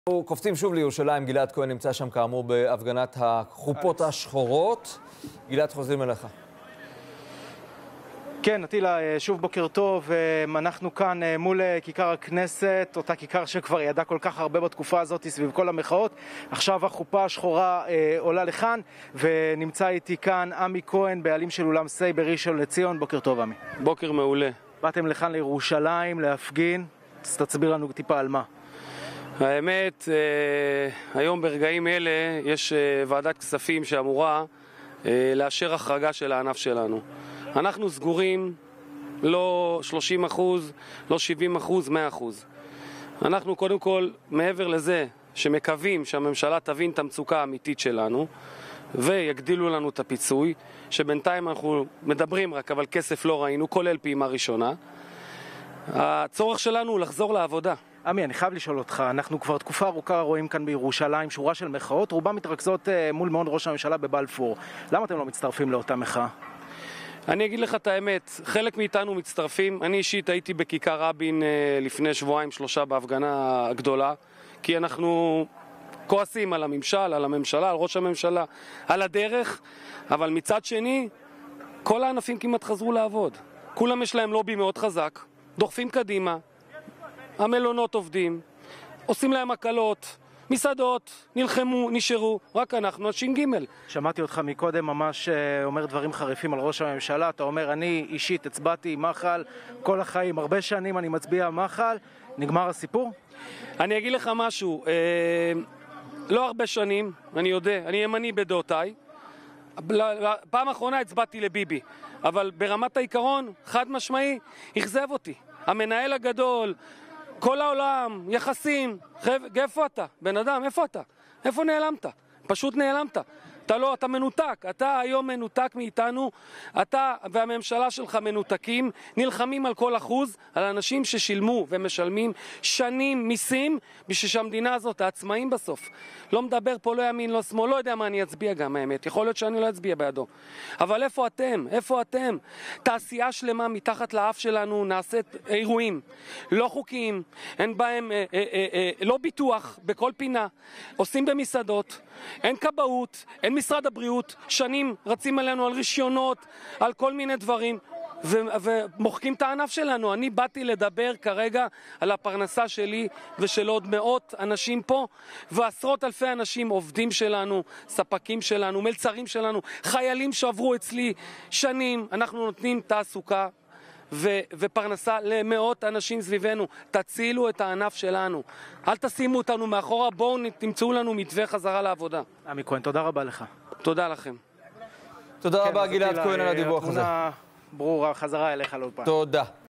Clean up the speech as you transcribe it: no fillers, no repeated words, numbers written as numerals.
אנחנו קופצים שוב לירושלים. גלעד כהן נמצא שם כאמור בהפגנת החופות השחורות. גלעד, חוזרים אליך. כן, נטילה, שוב בוקר טוב. אנחנו כאן מול כיכר הכנסת, אותה כיכר שכבר ידעה כל כך הרבה בתקופה הזאת סביב כל המחאות. עכשיו החופה השחורה עולה לכאן, ונמצא איתי כאן עמי כהן, בעלים של אולם סי בראשון לציון. בוקר טוב, עמי. בוקר מעולה. באתם לכאן לירושלים להפגין, תסביר לנו טיפה על מה. האמת, היום ברגעים אלה יש ועדת כספים שאמורה לאשר החרגה של הענף שלנו. אנחנו סגורים, לא 30%, לא 70%, 100%. אנחנו קודם כל, מעבר לזה שמקווים שהממשלה תבין את המצוקה האמיתית שלנו ויגדילו לנו את הפיצוי, שבינתיים אנחנו מדברים רק, אבל כסף לא ראינו, כולל פעימה ראשונה. הצורך שלנו הוא לחזור לעבודה. עמי, אני חייב לשאול אותך, אנחנו כבר תקופה ארוכה רואים כאן בירושלים שורה של מחאות, רובן מתרכזות מול מעון ראש הממשלה בבלפור. למה אתם לא מצטרפים לאותה מחאה? אני אגיד לך את האמת, חלק מאיתנו מצטרפים. אני אישית הייתי בכיכר רבין לפני שבועיים-שלושה בהפגנה הגדולה, כי אנחנו כועסים על הממשל, על הממשלה, על ראש הממשלה, על הדרך, אבל מצד שני, כל הענפים כמעט חזרו לעבוד. כולם יש להם לובי מאוד חזק, דוחפים קדימה, המלונות עובדים, עושים להם הקלות, מסעדות, נלחמו, נשארו, רק אנחנו, הש"ג. שמעתי אותך מקודם ממש אומר דברים חריפים על ראש הממשלה. אתה אומר, אני אישית הצבעתי מחל כל החיים, הרבה שנים אני מצביע מחל. נגמר הסיפור? אני אגיד לך משהו, לא הרבה שנים, אני יודע, אני ימני בדעותיי. פעם האחרונה הצבעתי לביבי, אבל ברמת העיקרון, חד משמעי, אכזב אותי. המנהל הגדול, כל העולם, יחסים, איפה אתה? בן אדם, איפה אתה? איפה נעלמת? פשוט נעלמת. אתה מנותק, אתה היום מנותק מאיתנו, אתה והממשלה שלך מנותקים, נלחמים על כל אחוז, על אנשים ששילמו ומשלמים שנים מיסים, בשביל שהמדינה הזאת, העצמאים בסוף. לא מדבר פה לא ימין, לא שמאל, לא יודע מה אני אצביע גם האמת, יכול להיות שאני לא אצביע בעדו. אבל איפה אתם? איפה אתם? תעשייה שלמה מתחת לאף שלנו נעשית אירועים, לא חוקיים, אין בהם, לא ביטוח בכל פינה, עושים במסעדות, אין כבאות, אין משרד הבריאות, שנים רצים עלינו על רישיונות, על כל מיני דברים, ומוחקים את הענף שלנו. אני באתי לדבר כרגע על הפרנסה שלי ושל עוד מאות אנשים פה, ועשרות אלפי אנשים, עובדים שלנו, ספקים שלנו, מלצרים שלנו, חיילים שעברו אצלי שנים. אנחנו נותנים תעסוקה ופרנסה למאות אנשים סביבנו. תצילו את הענף שלנו, אל תשימו אותנו מאחורה, בואו תמצאו לנו מתווה חזרה לעבודה. עמי כהן, תודה רבה לך. תודה לכם. תודה רבה גלעד כהן על הדיווח הזה. תמונה ברורה, חזרה אליך לאולפן. תודה.